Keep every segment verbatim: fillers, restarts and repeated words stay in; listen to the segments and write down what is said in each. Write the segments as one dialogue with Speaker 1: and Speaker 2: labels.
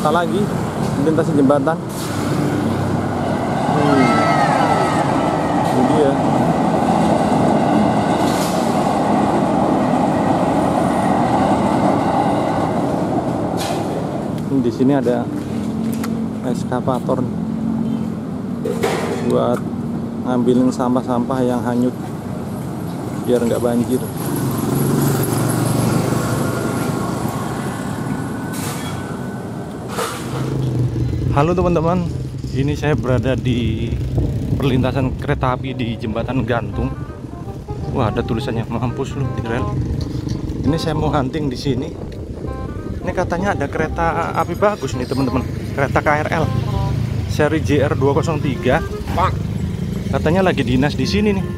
Speaker 1: kereta lagi melintasi jembatan. Hmm. Ini dia. Di sini ada eskavator buat ngambilin sampah-sampah yang hanyut biar nggak banjir. Halo teman-teman, ini saya berada di perlintasan kereta api di jembatan gantung. Wah, ada tulisannya mampus lu di rel. Ini saya mau hunting di sini. Ini katanya ada kereta api bagus nih teman-teman, kereta K R L seri J R dua nol tiga. Katanya lagi dinas di sini nih.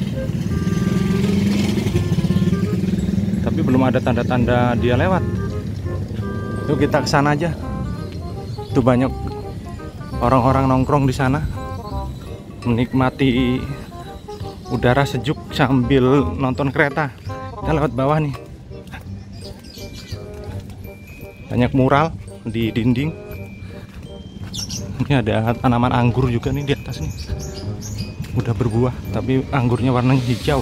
Speaker 1: Tapi belum ada tanda-tanda dia lewat. Yuk kita ke sana aja. Tuh banyak orang-orang nongkrong di sana, menikmati udara sejuk sambil nonton kereta. Kita lewat bawah nih. Banyak mural di dinding. Ini ada tanaman anggur juga nih di atas nih. Udah berbuah, tapi anggurnya warnanya hijau.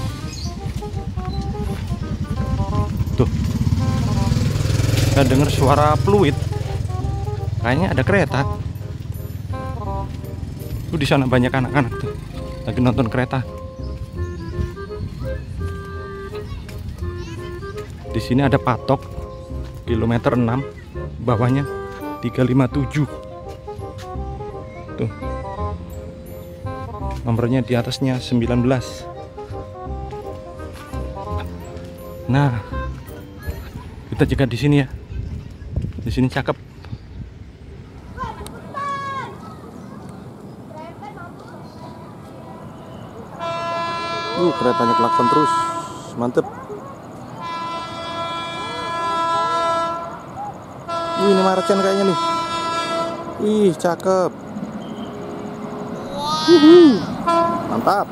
Speaker 1: Tuh. Saya dengar suara fluid. Kayaknya ada kereta. Tuh di sana banyak anak-anak tuh lagi nonton kereta. Di sini ada patok kilometer enam, bawahnya tiga lima tujuh. Tuh. Nomornya di atasnya sembilan belas. Nah, kita jaga di sini ya. Di sini cakep. Uh, keretanya klakson terus. Mantep. Wih, ini Marchen kayaknya nih. Wih, cakep. Wuhu. Mantap.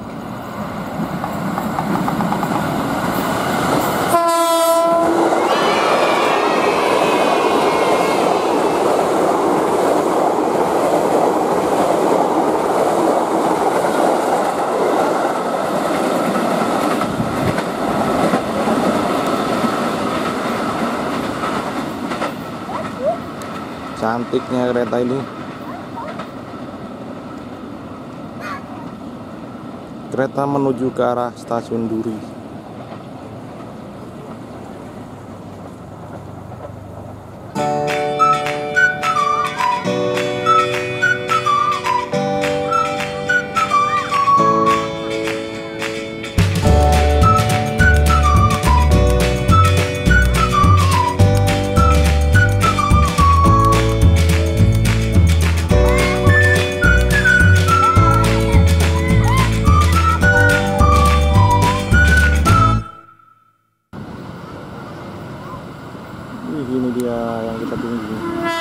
Speaker 1: Cantiknya kereta ini. Kereta menuju ke arah stasiun Duri. Wih, ini dia yang kita tunggu.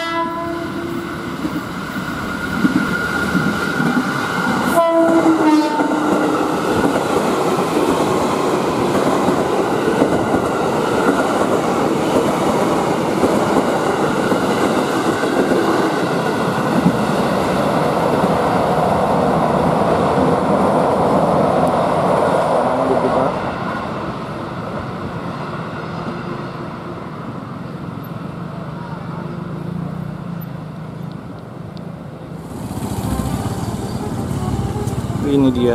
Speaker 1: Ini dia.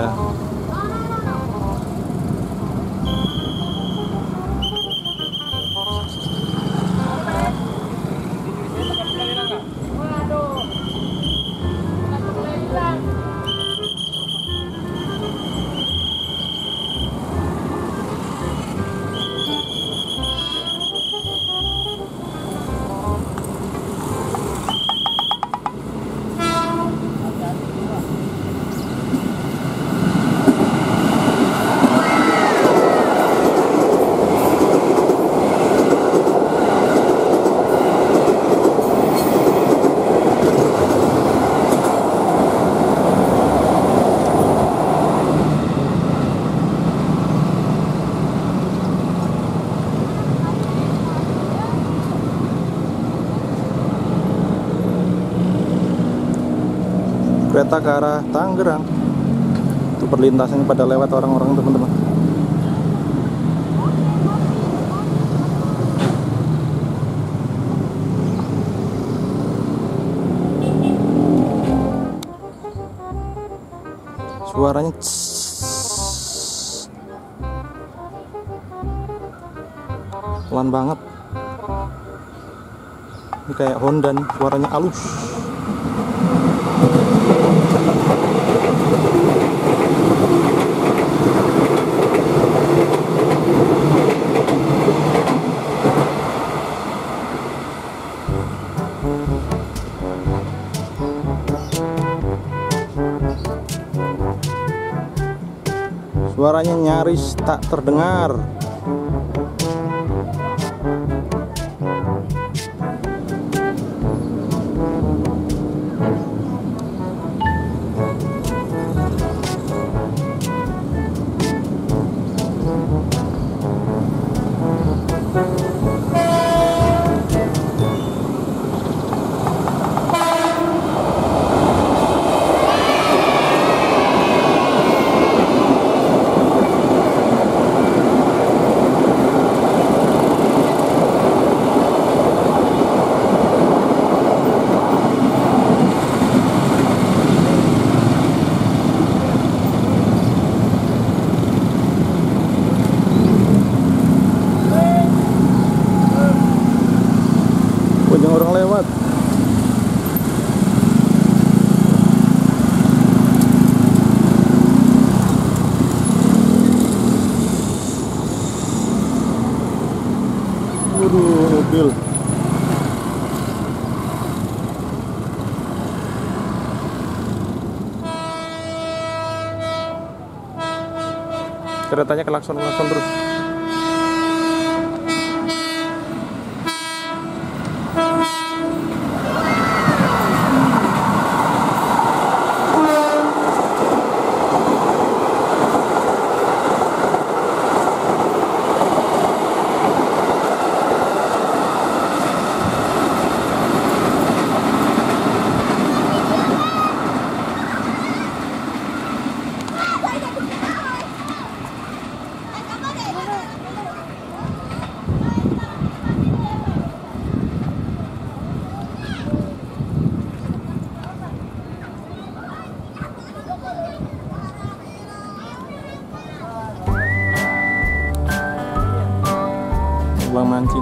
Speaker 1: kereta ke arah Tangerang. Itu perlintasannya pada lewat orang-orang teman-teman. Suaranya pelan banget. Ini kayak Honda nih, suaranya halus. Suaranya nyaris tak terdengar. Banyak orang lewat. Waduh, mobil. Keretanya kelakson-kelakson terus. Bang mancing.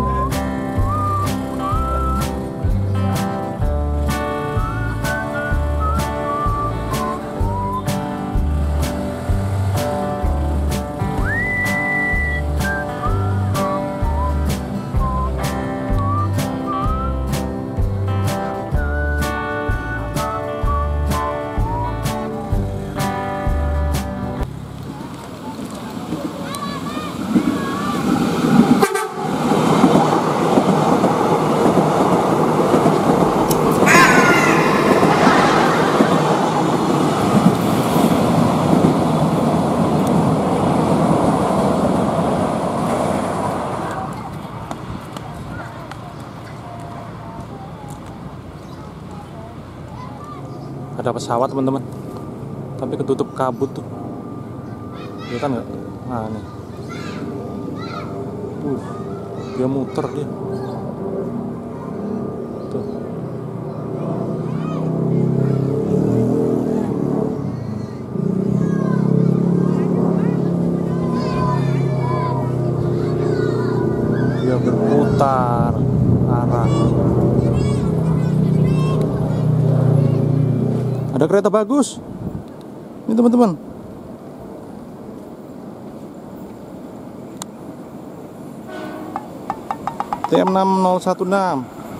Speaker 1: Ada pesawat teman-teman, tapi ketutup kabut tuh, kelihatan nggak? Nah nih, uh, dia muter dia, tuh. Dia berputar arah. Ada kereta bagus ini teman-teman. T M enam nol satu enam.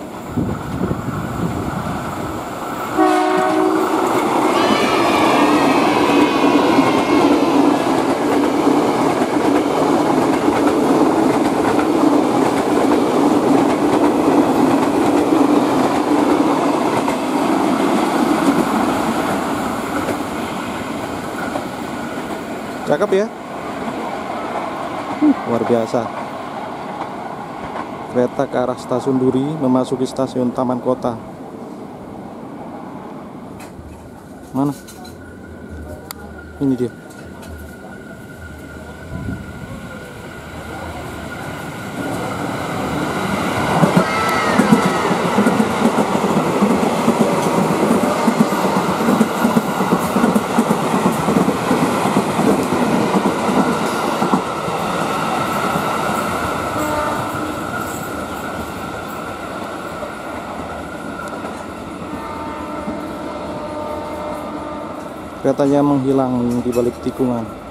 Speaker 1: Cakep ya, uh, luar biasa. Kereta ke arah stasiun Duri memasuki stasiun Taman Kota. Mana? Ini dia. Keretanya menghilang di balik tikungan.